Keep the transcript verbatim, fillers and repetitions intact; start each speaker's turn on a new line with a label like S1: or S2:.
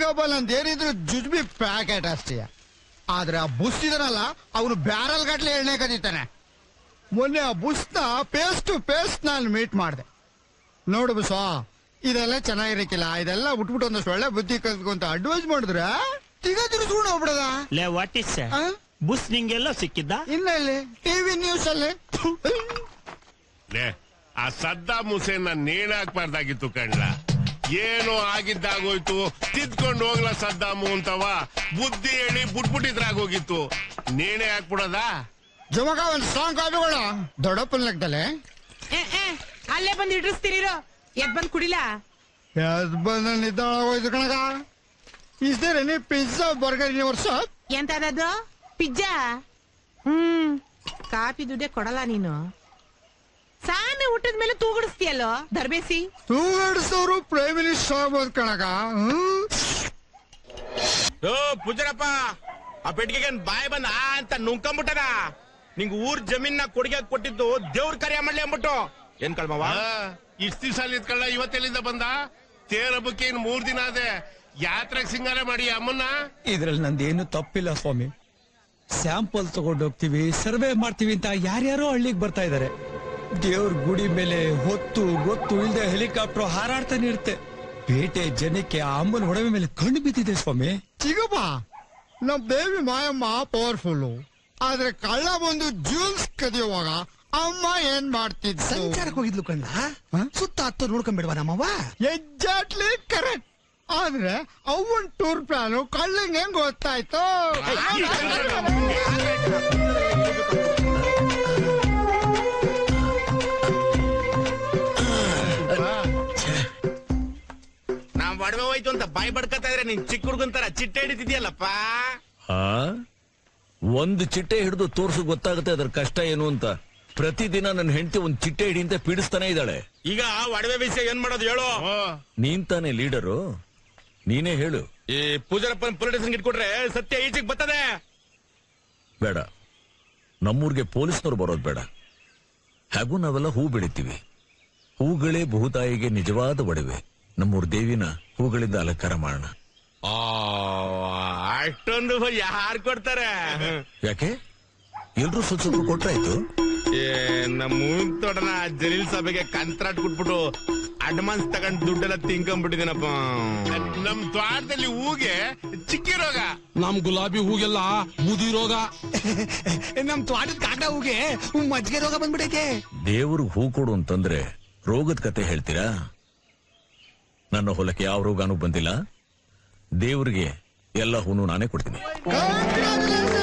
S1: ಚಿಕ್ಕಪ್ಪ ನಂದೇನಿದ್ರು ಜುಜ್ಬಿ ಪ್ಯಾಕೆಟ್ ಅಷ್ಟೇ. ಆದ್ರೆ ಆ ಬುಸ್ ಇದನಲ್ಲ ಅವನು ಬ್ಯಾರಲ್ ಗಟ್ಲೆ ಎಣ್ಣೆ ಕದೀತಾನೆ. ಮೊನ್ನೆ ಆ ಬುಸ್ನ ಪೇಸ್ಟ್ ಟು ಪೇಸ್ಟ್ ನಾನು ಮೀಟ್ ಮಾಡಿದೆ. ನೋಡು ಬುಸ, ಇದೆಲ್ಲ ಚೆನ್ನಾಗಿರಕ್ಕಿಲ್ಲ, ಇದೆಲ್ಲ ಬಿಟ್ಬಿಟ್ಟು ಒಂದಷ್ಟು ಒಳ್ಳೆ ಬುದ್ಧಿ ಕಲ್ತ್ಕೊಂತ ಅಡ್ವೈಸ್ ಮಾಡಿದ್ರೆ ತಿಗ ತಿರುಸ್ಕೊಂಡು ಹೋಗ್ಬಿಡದ.
S2: ಲೇ ವಾಟ್ ಇಸ್ ಬುಸ್ ನಿಂಗೆಲ್ಲ ಸಿಕ್ಕಿದ್ದ?
S1: ಇನ್ನೆಲ್ಲಿ ಟಿವಿ ನ್ಯೂಸ್ ಅಲ್ಲಿ.
S3: ಆ ಸದ್ದಾಂ ಹುಸೇನ್ ನೇಣು ಹಾಕ್ಬಾರ್ದಾಗಿತ್ತು ಕಣ್ಲ. ಏನು ಆಗಿದ್ದಾಗೋಯ್ತು, ತಿದ್ಕೊಂಡು ಹೋಗ್ಲ ಸದ್ದಾಮು ಅಂತವ ಬುದ್ಧಿ ಹೇಳಿ ಬುಟ್ಬುಟ್ಟಿದ್ರಾಗೋಗಿತ್ತು. ನೇಣೆ ಹಾಕ್ಬಿಡದ
S1: ಜಮಗ ಒಂದ್ ಸಾಂಗ್ ಆಡುಗಳ ದೊಡ್ಡಪ್ಪನ ಲೆಕ್ಕದಲ್ಲೇ.
S4: ಅಲ್ಲೇ ಬಂದು ಇಡ್ರಿಸ್ತೀರಿರೋ, ಎದ್ ಬಂದ್ ಕುಡಿಲ.
S1: ಎದ್ ಬಂದ ನಿದ್ದಾಳಾಗೋಯ್ತು ಕಣಗ. Is there any pizza burger in your shop?
S4: ಎಂತದದು ಪಿಜ್ಜಾ? ಹ್ಮ್, ಕಾಫಿ ದುಡ್ಡೆ ಕೊಡಲ್ಲ ನೀನು. ಸಾಮಿ ಹುಟ್ಟಿದ ಮೇಲೆ ತೂಗಡಿಸ್ತೀಯಲ್ಲೋ ದರ್ಬೇಸಿ.
S1: ತೂಗಡಿಸೋರು ಪ್ರೈಮ್ ಮಿನಿಸ್ಟರ್ ಆಗ್ಬೋದು ಕಣಗ.
S5: ಓ ಪೂಜರಪ್ಪ, ಆ ಪೆಟ್ಟಿಗೆ ಬಾಯ್ ಬಂದ ಅಂತ ನುಂಕೊಂಬಿಟ್ಟದ. ನಿಂಗ್ ಊರ್ ಜಮೀನ್ ಕೊಡುಗೆ ಕೊಟ್ಟಿದ್ದು ದೇವ್ರ ಕಾರ್ಯ ಮಾಡ್ಲಿ ಅಂದ್ಬಿಟ್ಟು. ಏನ್ ಕಳ್ಮವ
S3: ಇಷ್ಟ ದಿವಸ ನಿಂತ್ಕೊಳ್ಳ, ಇವತ್ತೆಲ್ಲಿಂದ ಬಂದ? ತೇರಬ್ಬಕ್ಕೆ ಇನ್ ಮೂರ್ ದಿನ ಅದೇ. ಯಾತ್ರೆಗೆ ಸಿಂಗಾರ ಮಾಡಿ ಅಮ್ಮನ್ನ.
S6: ಇದ್ರಲ್ಲಿ ನಂದೇನು ತಪ್ಪಿಲ್ಲ ಸ್ವಾಮಿ. ಸ್ಯಾಂಪಲ್ ತಗೊಂಡು ಹೋಗ್ತೀವಿ, ಸರ್ವೆ ಮಾಡ್ತೀವಿ ಅಂತ ಯಾರ್ಯಾರೋ ಹಳ್ಳಿಗೆ ಬರ್ತಾ ಇದಾರೆ. ದೇವ್ರ ಗುಡಿ ಮೇಲೆ ಹೊತ್ತು ಗೊತ್ತು ಇಲ್ದೆ ಹೆಲಿಕಾಪ್ಟರ್ ಹಾರಾಡ್ತಾನೆ ಇರುತ್ತೆ. ಪೇಟೆ ಜನಕ್ಕೆ ಆ ಅಮ್ಮನ ಒಡವೆ ಮೇಲೆ ಕಣ್ಣು ಬಿದ್ದಿದೆ ಸ್ವಾಮಿ.
S1: ಚಿಗಪ್ಪ, ನಮ್ ದೇವಿ ಮಾಯಮ್ಮ ಪವರ್ಫುಲ್. ಆದ್ರೆ ಕಳ್ಳ ಬಂದು ಜ್ಯೂಲ್ಸ್ ಕದಿಯುವಾಗ ಅಮ್ಮ ಏನ್ ಮಾಡ್ತಿದ್ದ?
S7: ಸಂಚಾರಕ್ಕೆ ಹೋಗಿದ್ಲು ಕಣ್ಣ. ಸುತ್ತ ಹತ್ತು ನೋಡ್ಕೊಂಡ್ಬಿಡ್ವ ನಮ್ಮವ್ವ.
S1: Exactly correct. ಆದ್ರೆ ಅವನ್ ಟೂರ್ ಪ್ಲಾನು ಕಳ್ಳಂಗೆ ಹೆಂಗ್ ಗೊತ್ತಾಯ್ತು?
S5: ನಾವ್ ಒಡವೆ ಹೋಯ್ತು ಅಂತ ಬಾಯ್ ಬಡ್ಕತಾ ಇದ್ರೆ ನೀನ್ ಚಿಕ್ಕ ಹುಡುಗಂತರ ಚಿಟ್ಟೆ ಹಿಡಿತಿದ್ಯಲ್ಲಪ್ಪ.
S8: ಒಂದು ಚಿಟ್ಟೆ ಹಿಡಿದು ತೋರ್ಸು ಗೊತ್ತಾಗುತ್ತೆ ಅದ್ರ ಕಷ್ಟ ಏನು ಅಂತ. ಪ್ರತಿದಿನ ನನ್ನ ಹೆಂಡತಿ ಒಂದ್ ಚಿಟ್ಟೆ ಹಿಡಿ ಅಂತ ಪೀಡಿಸ್ತಾನೆ ಇದ್ದಾಳೆ.
S5: ಈಗ ಒಡವೆ ವಿಷಯ ಏನ್ ಮಾಡೋದು ಹೇಳು?
S8: ನೀನ್ ತಾನೇ ಲೀಡರು, ನೀನೇ ಹೇಳು.
S5: ಈ ಪೂಜಾರಪ್ಪನ ಪೊಲಿಟಿಷನ್ ಇಟ್ಕೊಟ್ರೆ ಸತ್ಯ ಈಚೆಗೆ ಬರ್ತದೆ.
S8: ಬೇಡ, ನಮ್ಮೂರ್ಗೆ ಪೊಲೀಸ್ನವ್ರು ಬರೋದು ಬೇಡ. ಹಾಗೂ ನಾವೆಲ್ಲ ಹೂ ಬೆಳಿತೀವಿ. ಹೂಗಳೇ ಭೂತಾಯಿಗೆ ನಿಜವಾದ ಒಡವೆ. ನಮ್ಮೂರ್ ದೇವಿನ ಹೂಗಳಿಂದ ಅಲಂಕಾರ ಮಾಡೋಣ.
S5: ಅಷ್ಟೊಂದು ಯಾರು ಕೊಡ್ತಾರೆ?
S8: ಯಾಕೆ ಎಲ್ರು ಸ್ವಲ್ಪ ಸ್ವಲ್ಪ ಕೊಟ್ರಾಯ್ತು.
S5: ಏ ನಮ್ಮ ತೋಟನ ಜಲೀಲ್ ಸಭೆಗೆ ಕಂತ್ರಾಟ್ ಕೊಟ್ಬಿಟ್ಟು ಅಡ್ವಾನ್ಸ್ ತಗೊಂಡ್ ದುಡ್ಡೆಲ್ಲ ತಿನ್ಕೊಂಡ್ಬಿಟ್ಟಿದ್ದೀನಪ್ಪ.
S3: ನಮ್ ದ್ವಾರದಲ್ಲಿ ಹೂಗೆ ಚಿಕ್ಕಿ ರೋಗ,
S7: ನಮ್ ಗುಲಾಬಿ ಹೂಗೆಲ್ಲ ಬೂದಿ ರೋಗ. ನಮ್ ತ್ವಾಟದ ಕಾಂಡ ಹೂಗೆ ಮಜ್ಜಿಗೆ ರೋಗ ಬಂದ್ಬಿಟ್ಟೈತೆ.
S8: ದೇವ್ರಿಗೆ ಹೂ ಕೊಡು ಅಂತಂದ್ರೆ ರೋಗದ ಕತೆ ಹೇಳ್ತೀರಾ? ನನ್ನ ಹೊಲಕ್ಕೆ ಯಾವ ರೋಗಾನು ಬಂದಿಲ್ಲ. ದೇವ್ರಿಗೆ ಎಲ್ಲ ಹೂನು ನಾನೇ ಕೊಡ್ತೀನಿ.